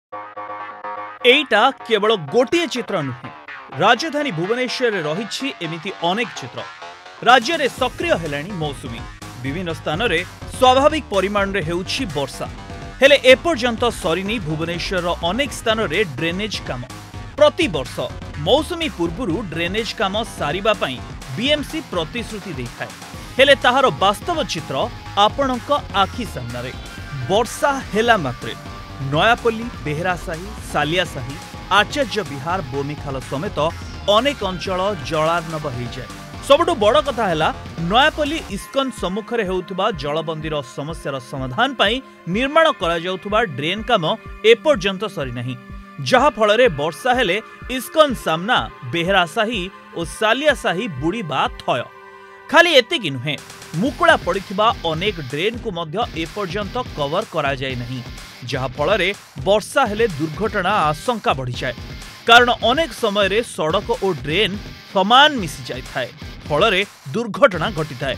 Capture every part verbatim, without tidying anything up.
एटा केवल गोटे चित्र नुहे राजधानी भुवनेश्वर रही एमिति अनेक चित्र। राज्य में सक्रिय हेलानी मौसुमी विभिन्न स्थान में स्वाभाविक परिमाण रे हेउछि वर्षा हेले एपर्यंत सरीनी भुवनेश्वर अनेक स्थान में ड्रेनेज काम। प्रति वर्ष मौसुमी पूर्व ड्रेनेज काम सारिबा पई बीएमसी प्रतिश्रुति देखाए हेले ताहार वास्तव चित्र आपणक आखि सामने। वर्षा हेला मात्रे नयापल्ली, बेहरासाही, सालियासाही, आचार्य विहार, बोमीखाल समेत अनेक अंचल जलार्णव हो जाए। सबुठु बड़ कथा है नयापल्ली इस्कन सम्मुख में होउथुबा जलबंदीर समस्यार समाधान पाई निर्माण करा जाउथुबा ड्रेन काम एपर्यंत सरी नहीं, जहा फल वर्षा हेले इस्कन सामना बेहरासाही और सालियासाही बुड़ीबा थय। खाली एतिकी नुहे मुकुला पड़िथिबा अनेक ड्रेन को मध्य एपर्यंत कवर करा जाय नहीं, जहा फल वर्षा हेले दुर्घटना आशंका बढ़ी जाए। कारण अनेक समय रे सड़क और ड्रेन समान मिसी जाय थाए, फल दुर्घटना घटी थाए।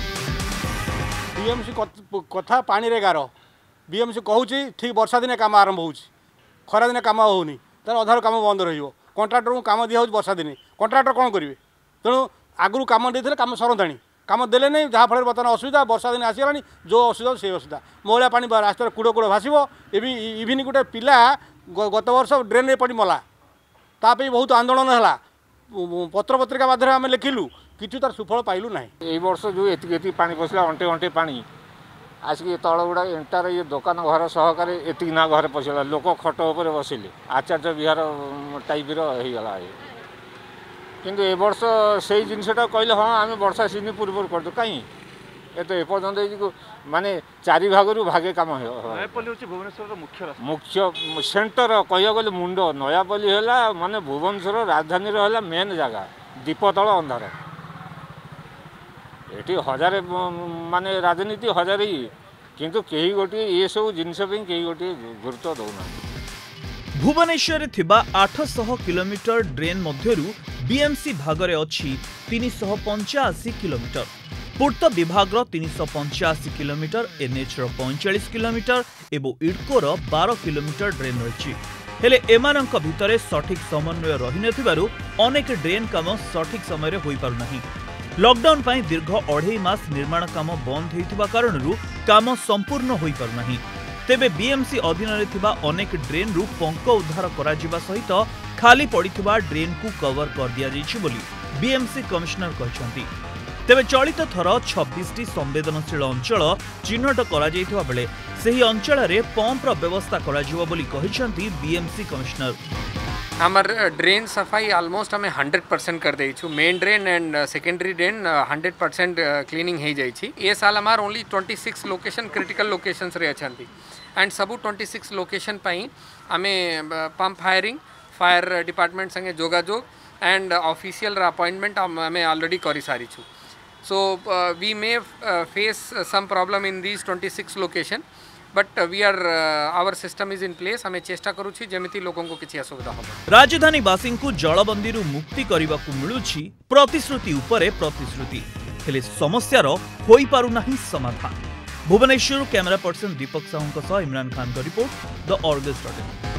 बीएमसी कथा पानी रे गार बीएमसी कहूची ठीक वर्षा दिन काम आरंभ होउची, खरा दिन काम होउनी, तार अधार काम बंद रहिबो। कॉन्ट्रैक्टर को काम दिया होउची वर्षा दिन, कॉन्ट्रैक्टर कोन करिवे? तेणु आगु काम देथिले काम सरंताणी काम देले नहीं, जहाँ फल बर्तमान असुविधा वर्षा दिन आसगला जो असुविधा से असुविधा महिला पानी रास्तार कूड़ कूड़ भाषब। इभिन गोटे पिला गत वर्ष ड्रेन रे पड़ी मला, ताप बहुत आंदोलन है, पत्र पत्रिका माध्यम आम लिखिलु कि तार सुफल पाइलु ना। ये वर्ष जो एति पानी पशिला अंटे अंटे पानी आसिक तल गुड़ा एंटार ये दुकान घर सहकारे एति ना घर पशिला, लोक खट उपर बसिले आचार्य विहार टाइप रहीगला। किंतु ए वर्ष से जिनटा कहले हाँ आम वर्षा सीजन पूर्व कर कहीं ये तो एपर्तंत माने चारि भागरू भागे काम भुवनेश्वर मुख्य मुख्य सेंटर कह गले मुंड नयापल्ली है माने भुवनेश्वर राजधानी है मेन जगह दीपतल अंधार। ये हजार माने राजनीति हजार ही किंतु कहीं गोटे ये सब जिनस कहीं गोटे गुरुत्व दौना। भुवनेश्वर थिबा आठ सौ किलोमीटर ड्रेन मध्यरु बीएमसी भागरे अछि तीन सौ पंचाशी किलोमीटर, पूर्त विभाग तीन सौ पंचाशी किलोमीटर, एनएच पैंतालीस किलोमीटर एवं इडकोर बारह किलोमीटर ड्रेन रही। हेले एमानंक भितरे सठिक समन्वय रही नथिबारु अनेक ड्रेन काम सठिक समय रे होई पारु नाही। लॉकडाउन पाई दीर्घ अढ़ाई मास निर्माण काम बंद होइतिबा कारणरु काम संपूर्ण होई पारु नाही। तेबे बीएमसी अधीन रे थिबा अनेक ड्रेन रु पंक उद्धार करा जिबा सहित खाली पड़िथिबा ड्रेन को कवर कर दिया जाइछि बोली बीएमसी कमिश्नर कहछंती। तेबे चलित थर छब्बीस टी संवेदनशील अंचल चिन्हट करा जाइथिबा बेले सेही अंचल रे पंप र व्यवस्था करा जिवो बोली कहछंती बीएमसी कमिश्नर। हमार ड्रेन सफाई ऑलमोस्ट हमें हंड्रेड परसेंट कर देइछु। Main drain and secondary drain hundred percent cleaning हो जाइछि। ये साल हमार only twenty six location critical locations रे अछंती एंड सबू ट्वेंटी सिक्स लोकेशन पई हमें पंप फायरिंग फायर डिपार्टमेंट संगे जोगाजोग एंड ऑफिशियल अपॉइंटमेंट हमें ऑलरेडी करी सारी छु। So we may face some problem in these twenty six location but we are our system is in place. हमें चेष्टा करूछि जेमिति लोगों को किछि असुविधा हो। राजधानी वासी को जलबंदी रु मुक्ति करबाकू मिलुछि प्रतिश्रुति उपरे प्रतिश्रुति, हेले समस्यार होई पारु नाही समाधान। भुवनेश्वर कैमरा पर्सन दीपक साहू सह इमरान खान का रिपोर्ट द ऑर्गस।